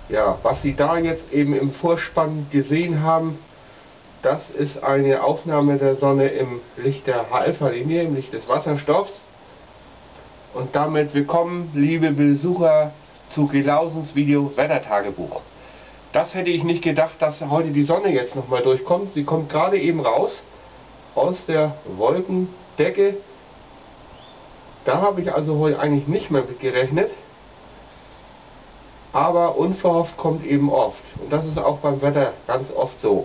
Ja, was Sie da jetzt eben im Vorspann gesehen haben, das ist eine Aufnahme der Sonne im Licht der H-Alpha-Linie, im Licht des Wasserstoffs. Und damit willkommen, liebe Besucher, zu Gelausens Video Wettertagebuch. Das hätte ich nicht gedacht, dass heute die Sonne jetzt nochmal durchkommt. Sie kommt gerade eben raus, aus der Wolkendecke. Da habe ich also heute eigentlich nicht mehr mit gerechnet. Aber unverhofft kommt eben oft. Und das ist auch beim Wetter ganz oft so.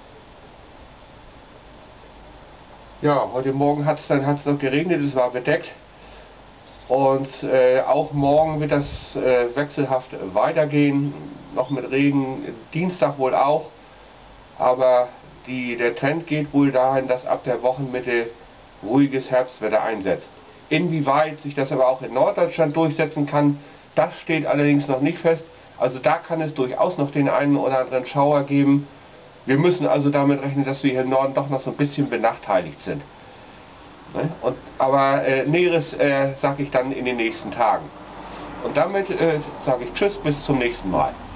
Ja, heute Morgen hat es noch geregnet, es war bedeckt. Und auch morgen wird das wechselhaft weitergehen, noch mit Regen, Dienstag wohl auch. Aber der Trend geht wohl dahin, dass ab der Wochenmitte ruhiges Herbstwetter einsetzt. Inwieweit sich das aber auch in Norddeutschland durchsetzen kann, das steht allerdings noch nicht fest. Also da kann es durchaus noch den einen oder anderen Schauer geben. Wir müssen also damit rechnen, dass wir hier im Norden doch noch so ein bisschen benachteiligt sind. Aber Näheres sage ich dann in den nächsten Tagen. Und damit sage ich Tschüss, bis zum nächsten Mal.